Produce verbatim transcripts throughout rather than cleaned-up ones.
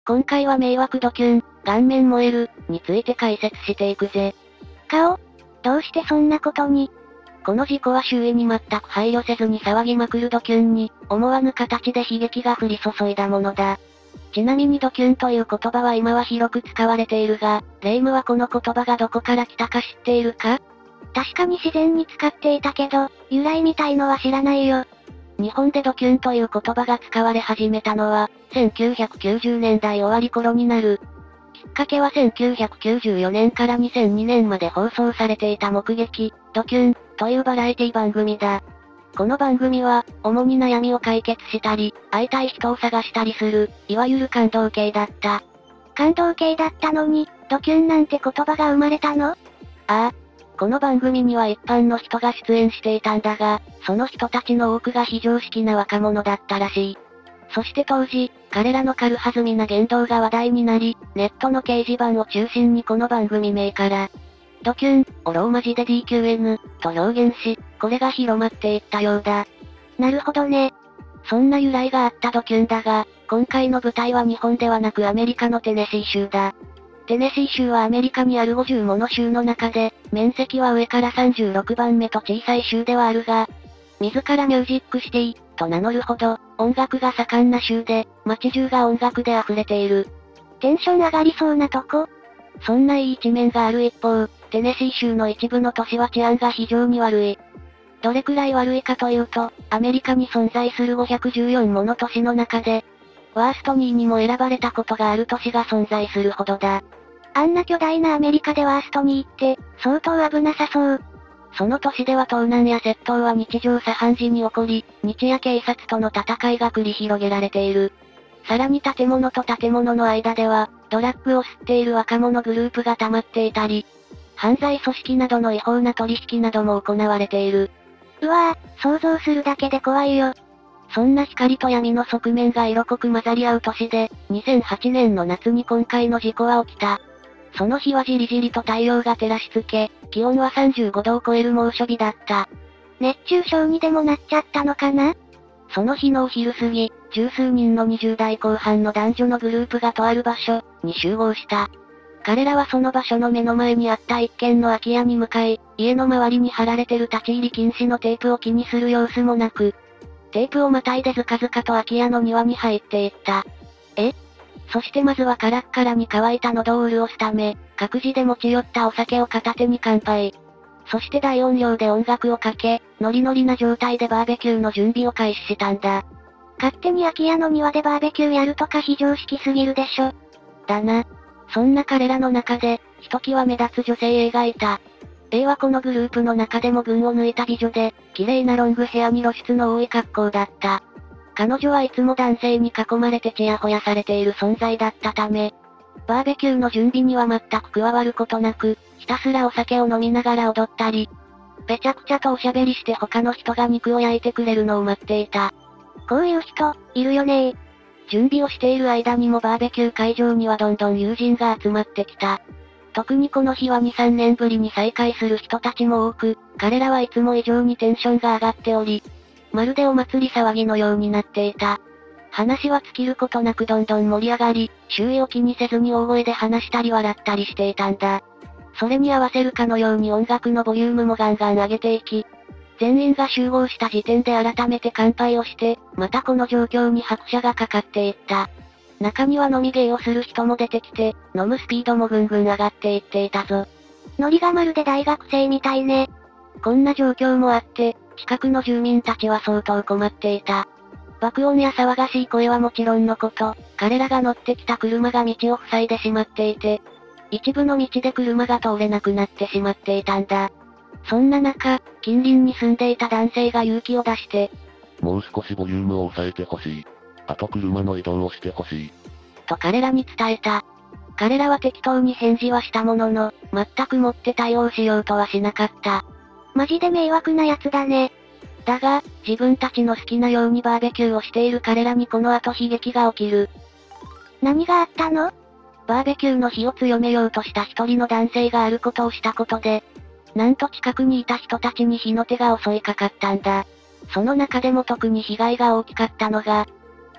今回は迷惑ドキュン、顔面燃える、について解説していくぜ。 顔？どうしてそんなことに？ この事故は周囲に全く配慮せずに騒ぎまくるドキュンに、思わぬ形で悲劇が降り注いだものだ。ちなみにドキュンという言葉は今は広く使われているが、霊夢はこの言葉がどこから来たか知っているか？ 確かに自然に使っていたけど、由来みたいのは知らないよ。 日本でドキュンという言葉が使われ始めたのは、せんきゅうひゃくきゅうじゅうねんだい終わり頃になる。きっかけはせんきゅうひゃくきゅうじゅうよねんからにせんにねんまで放送されていた目撃、ドキュン、というバラエティ番組だ。この番組は、主に悩みを解決したり、会いたい人を探したりする、いわゆる感動系だった。 感動系だったのに、ドキュンなんて言葉が生まれたの？ ああ。この番組には一般の人が出演していたんだが、その人たちの多くが非常識な若者だったらしい。そして当時、彼らの軽はずみな言動が話題になり、ネットの掲示板を中心にこの番組名から、ドキュン、をローマ字で ディーキューエヌ、と表現し、これが広まっていったようだ。 なるほどね。 そんな由来があったドキュンだが、今回の舞台は日本ではなくアメリカのテネシー州だ。テネシー州はアメリカにあるごじゅうもの州の中で、面積は上からさんじゅうろくばんめと小さい州ではあるが、自らミュージックシティ、と名乗るほど、音楽が盛んな州で、街中が音楽で溢れている。 テンション上がりそうなとこ？ そんないい一面がある一方、テネシー州の一部の都市は治安が非常に悪い。どれくらい悪いかというと、アメリカに存在するごひゃくじゅうよんもの都市の中で、ワーストにいにも選ばれたことがある都市が存在するほどだ。 あんな巨大なアメリカでワーストにいって、相当危なさそう。 その都市では盗難や窃盗は日常茶飯事に起こり、日夜警察との戦いが繰り広げられている。さらに建物と建物の間では、ドラッグを吸っている若者グループが溜まっていたり、犯罪組織などの違法な取引なども行われている。 うわぁ、想像するだけで怖いよ。 そんな光と闇の側面が色濃く混ざり合う年で、にせんはちねんの夏に今回の事故は起きた。その日はじりじりと太陽が照らしつけ、気温はさんじゅうごどを超える猛暑日だった。 熱中症にでもなっちゃったのかな？ その日のお昼過ぎ、十数人のにじゅうだいこう半の男女のグループがとある場所に集合した。彼らはその場所の目の前にあった一軒の空き家に向かい、家の周りに貼られてる立ち入り禁止のテープを気にする様子もなく、テープをまたいでずかずかと空き家の庭に入っていった。え？そしてまずはカラッカラに乾いた喉を潤すため、各自で持ち寄ったお酒を片手に乾杯。そして大音量で音楽をかけ、ノリノリな状態でバーベキューの準備を開始したんだ。 勝手に空き家の庭でバーベキューやるとか非常識すぎるでしょ。 だな。そんな彼らの中で、ひときわ目立つ女性 A がいた。A はこのグループの中でも群を抜いた美女で、綺麗なロングヘアに露出の多い格好だった。彼女はいつも男性に囲まれてちやほやされている存在だったため、バーベキューの準備には全く加わることなく、ひたすらお酒を飲みながら踊ったり、ぺちゃくちゃとおしゃべりして他の人が肉を焼いてくれるのを待っていた。 こういう人、いるよねー。 準備をしている間にもバーベキュー会場にはどんどん友人が集まってきた。特にこの日はに、さんねんぶりに再会する人たちも多く、彼らはいつも以上にテンションが上がっており、まるでお祭り騒ぎのようになっていた。話は尽きることなくどんどん盛り上がり、周囲を気にせずに大声で話したり笑ったりしていたんだ。それに合わせるかのように音楽のボリュームもガンガン上げていき、全員が集合した時点で改めて乾杯をして、またこの状況に拍車がかかっていった。中には飲み芸をする人も出てきて、飲むスピードもぐんぐん上がっていっていたぞ。 ノリがまるで大学生みたいね。 こんな状況もあって、近くの住民たちは相当困っていた。爆音や騒がしい声はもちろんのこと、彼らが乗ってきた車が道を塞いでしまっていて、一部の道で車が通れなくなってしまっていたんだ。そんな中、近隣に住んでいた男性が勇気を出して、 もう少しボリュームを抑えてほしい。あと車の移動をしてほしい。 と彼らに伝えた。彼らは適当に返事はしたものの、全くもって対応しようとはしなかった。 マジで迷惑なやつだね。 だが、自分たちの好きなようにバーベキューをしている彼らにこの後悲劇が起きる。 何があったの？ バーベキューの火を強めようとした一人の男性があることをしたことで、なんと近くにいた人たちに火の手が襲いかかったんだ。その中でも特に被害が大きかったのが、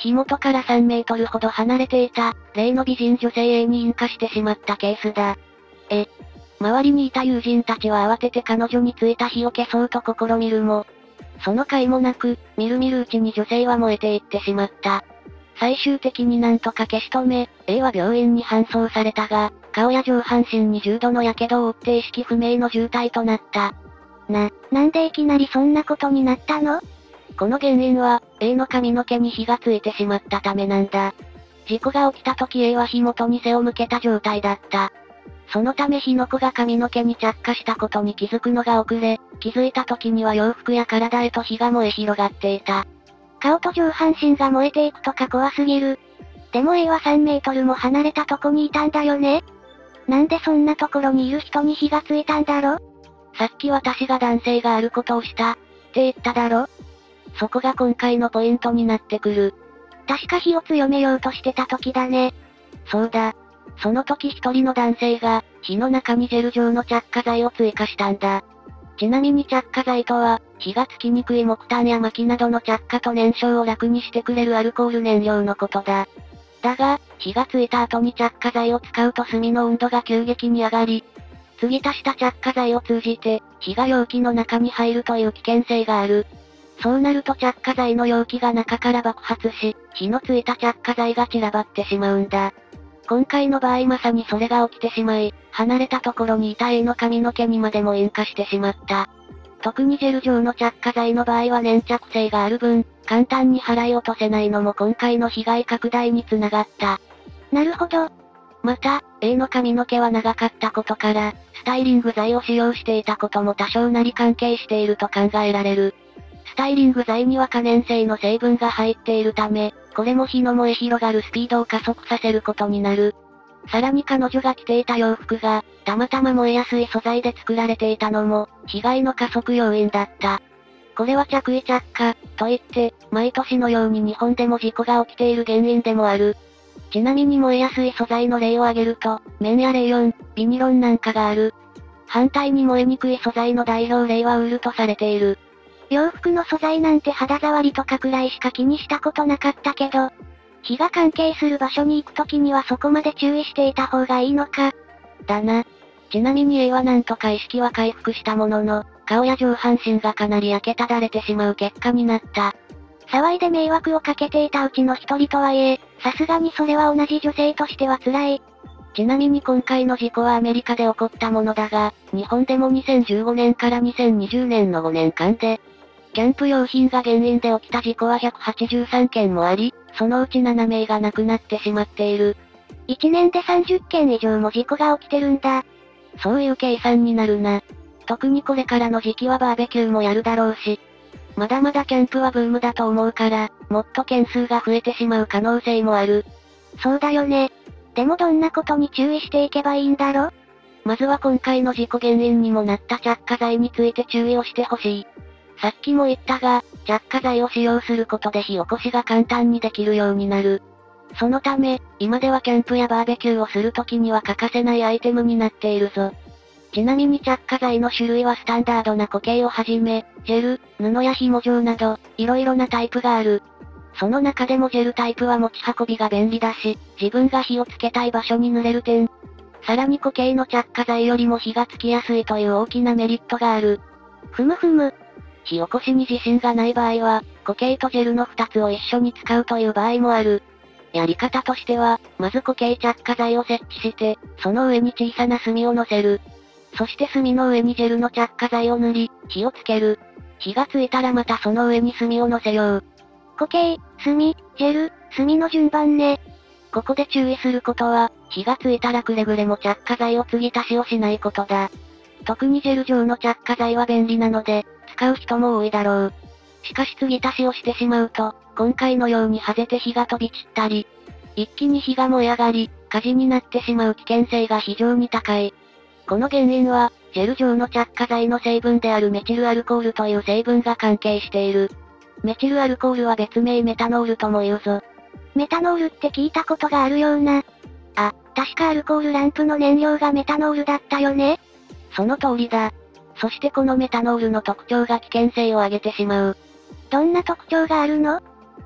火元からさんメートルほど離れていた、例の美人女性 A に引火してしまったケースだ。え、周りにいた友人たちは慌てて彼女についた火を消そうと試みるも、その甲斐もなく、みるみるうちに女性は燃えていってしまった。最終的になんとか消し止め、A は病院に搬送されたが、顔や上半身に重度の火傷を負って意識不明の重体となった。 な、なんでいきなりそんなことになったの？ この原因は、A の髪の毛に火がついてしまったためなんだ。事故が起きた時 A は火元に背を向けた状態だった。そのため火の粉が髪の毛に着火したことに気づくのが遅れ、気づいた時には洋服や体へと火が燃え広がっていた。 顔と上半身が燃えていくとか怖すぎる。でも A はさんメートルも離れたとこにいたんだよね？なんでそんなところにいる人に火がついたんだろ？ さっき私が男性があることをした、って言っただろ？そこが今回のポイントになってくる。 確か火を強めようとしてた時だね。 そうだ。その時一人の男性が、火の中にジェル状の着火剤を追加したんだ。ちなみに着火剤とは、火がつきにくい木炭や薪などの着火と燃焼を楽にしてくれるアルコール燃料のことだ。だが、火がついた後に着火剤を使うと炭の温度が急激に上がり、継ぎ足した着火剤を通じて、火が容器の中に入るという危険性がある。そうなると着火剤の容器が中から爆発し、火のついた着火剤が散らばってしまうんだ。今回の場合まさにそれが起きてしまい、離れたところにいた A の髪の毛にまでも引火してしまった。特にジェル状の着火剤の場合は粘着性がある分、簡単に払い落とせないのも今回の被害拡大につながった。 なるほど。 また、A の髪の毛は長かったことから、スタイリング剤を使用していたことも多少なり関係していると考えられる。スタイリング剤には可燃性の成分が入っているため、これも火の燃え広がるスピードを加速させることになる。さらに彼女が着ていた洋服が、たまたま燃えやすい素材で作られていたのも、被害の加速要因だった。これは着衣着火、といって、毎年のように日本でも事故が起きている原因でもある。ちなみに燃えやすい素材の例を挙げると、綿やレイヨン、ビニロンなんかがある。反対に燃えにくい素材の代表例はウールとされている。 洋服の素材なんて肌触りとかくらいしか気にしたことなかったけど、火が関係する場所に行くときにはそこまで注意していた方がいいのか。 だな。ちなみに A はなんとか意識は回復したものの、顔や上半身がかなり焼けただれてしまう結果になった。 騒いで迷惑をかけていたうちの一人とはいえ、さすがにそれは同じ女性としては辛い。 ちなみに今回の事故はアメリカで起こったものだが、日本でもにせんじゅうごねんからにせんにじゅうねんのごねんかんで、キャンプ用品が原因で起きた事故はひゃくはちじゅうさんけんもあり、そのうちななめいが亡くなってしまっている。 いちねんでさんじゅっけん以上も事故が起きてるんだ。 そういう計算になるな。特にこれからの時期はバーベキューもやるだろうし。まだまだキャンプはブームだと思うから、もっと件数が増えてしまう可能性もある。 そうだよね。でもどんなことに注意していけばいいんだろ？ まずは今回の事故原因にもなった着火剤について注意をしてほしい。さっきも言ったが、着火剤を使用することで火起こしが簡単にできるようになる。そのため、今ではキャンプやバーベキューをするときには欠かせないアイテムになっているぞ。ちなみに着火剤の種類はスタンダードな固形をはじめ、ジェル、布や紐状など、色々なタイプがある。その中でもジェルタイプは持ち運びが便利だし、自分が火をつけたい場所に塗れる点。さらに固形の着火剤よりも火がつきやすいという大きなメリットがある。 ふむふむ。 火起こしに自信がない場合は、固形とジェルのふたつを一緒に使うという場合もある。やり方としては、まず固形着火剤を設置して、その上に小さな炭を乗せる。そして炭の上にジェルの着火剤を塗り、火をつける。火がついたらまたその上に炭を乗せよう。 固形、炭、ジェル、炭の順番ね。 ここで注意することは、火がついたらくれぐれも着火剤を継ぎ足しをしないことだ。特にジェル状の着火剤は便利なので、使う人も多いだろう。しかし継ぎ足しをしてしまうと、今回のようにはぜて火が飛び散ったり、一気に火が燃え上がり、火事になってしまう危険性が非常に高い。この原因は、ジェル状の着火剤の成分であるメチルアルコールという成分が関係している。メチルアルコールは別名メタノールとも言うぞ。 メタノールって聞いたことがあるような。あ、確かアルコールランプの燃料がメタノールだったよね？ その通りだ。そしてこのメタノールの特徴が危険性を上げてしまう。 どんな特徴があるの？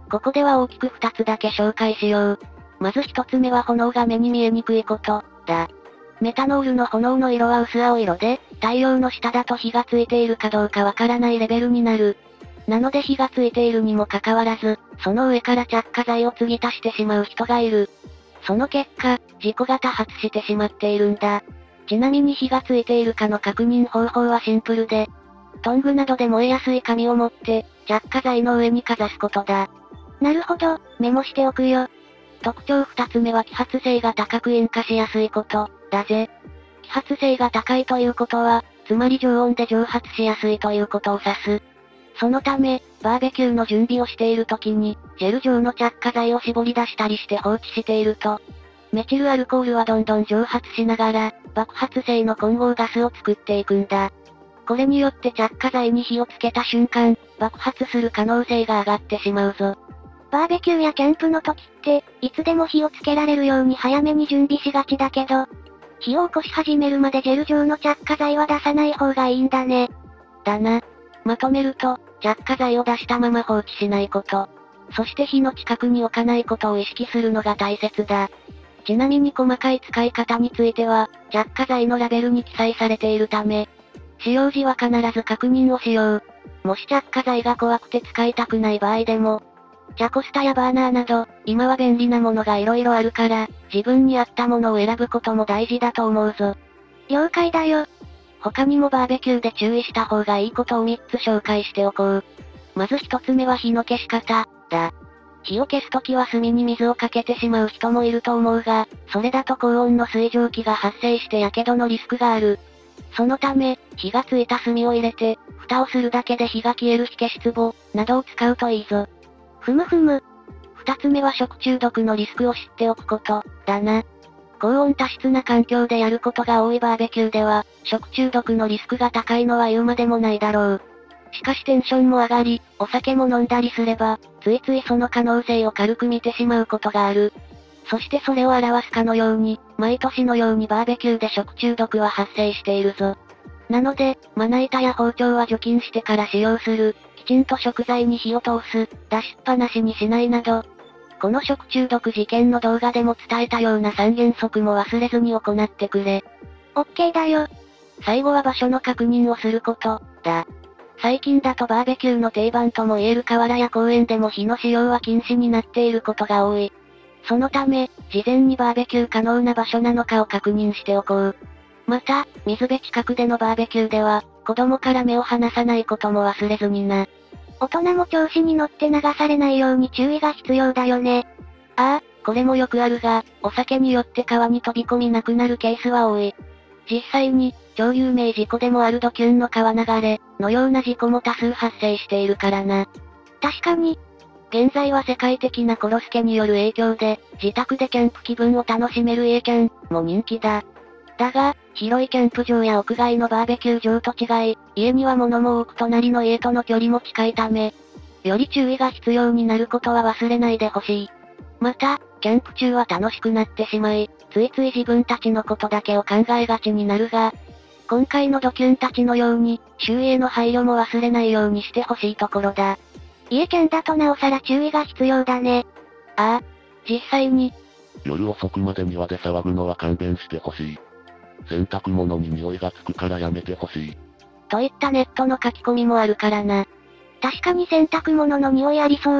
ここでは大きく二つだけ紹介しよう。まず一つ目は炎が目に見えにくいこと、だ。メタノールの炎の色は薄青色で、太陽の下だと火がついているかどうかわからないレベルになる。なので火がついているにもかかわらず、その上から着火剤を継ぎ足してしまう人がいる。その結果、事故が多発してしまっているんだ。ちなみに火がついているかの確認方法はシンプルで、トングなどで燃えやすい紙を持って、着火剤の上にかざすことだ。 なるほど、メモしておくよ。 特徴二つ目は揮発性が高く引火しやすいこと、だぜ。揮発性が高いということは、つまり常温で蒸発しやすいということを指す。そのため、バーベキューの準備をしている時に、ジェル状の着火剤を絞り出したりして放置していると、メチルアルコールはどんどん蒸発しながら、爆発性の混合ガスを作っていくんだ。これによって着火剤に火をつけた瞬間、爆発する可能性が上がってしまうぞ。 バーベキューやキャンプの時って、いつでも火をつけられるように早めに準備しがちだけど、火を起こし始めるまでジェル状の着火剤は出さない方がいいんだね。 だな。まとめると、着火剤を出したまま放置しないこと。そして火の近くに置かないことを意識するのが大切だ。ちなみに細かい使い方については、着火剤のラベルに記載されているため、使用時は必ず確認をしよう。もし着火剤が怖くて使いたくない場合でも、チャコスタやバーナーなど、今は便利なものが色々あるから、自分に合ったものを選ぶことも大事だと思うぞ。 了解だよ。 他にもバーベキューで注意した方がいいことをみっつ紹介しておこう。まず一つ目は火の消し方、だ。火を消すときは炭に水をかけてしまう人もいると思うが、それだと高温の水蒸気が発生して火傷のリスクがある。そのため、火がついた炭を入れて、蓋をするだけで火が消える火消し壺、などを使うといいぞ。 ふむふむ。 二つ目は食中毒のリスクを知っておくこと、だな。高温多湿な環境でやることが多いバーベキューでは、食中毒のリスクが高いのは言うまでもないだろう。しかしテンションも上がり、お酒も飲んだりすれば、ついついその可能性を軽く見てしまうことがある。そしてそれを表すかのように、毎年のようにバーベキューで食中毒は発生しているぞ。なので、まな板や包丁は除菌してから使用する、きちんと食材に火を通す、出しっぱなしにしないなど、この食中毒事件の動画でも伝えたような三原則も忘れずに行ってくれ。 オッケーだよ。 最後は場所の確認をすること、だ。最近だとバーベキューの定番とも言える河原や公園でも火の使用は禁止になっていることが多い。そのため、事前にバーベキュー可能な場所なのかを確認しておこう。また、水辺近くでのバーベキューでは、子供から目を離さないことも忘れずにな。 大人も調子に乗って流されないように注意が必要だよね。 ああ、これもよくあるが、お酒によって川に飛び込みなくなるケースは多い。実際に、超有名事故でもあるドキュンの川流れ、のような事故も多数発生しているからな。 確かに。 現在は世界的なコロスケによる影響で、自宅でキャンプ気分を楽しめる家キャンも人気だ。だが、広いキャンプ場や屋外のバーベキュー場と違い、家には物も多く隣の家との距離も近いため、より注意が必要になることは忘れないでほしい。また、キャンプ中は楽しくなってしまい、ついつい自分たちのことだけを考えがちになるが、今回のドキュンたちのように、周囲への配慮も忘れないようにしてほしいところだ。 家キャンだとなおさら注意が必要だね。 ああ、実際に、 夜遅くまで庭で騒ぐのは勘弁してほしい。洗濯物に匂いがつくからやめてほしい。 といったネットの書き込みもあるからな。 確かに洗濯物の匂いありそう。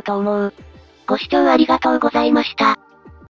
さて今日はこの辺で終了しようと思う。ご視聴ありがとうございました。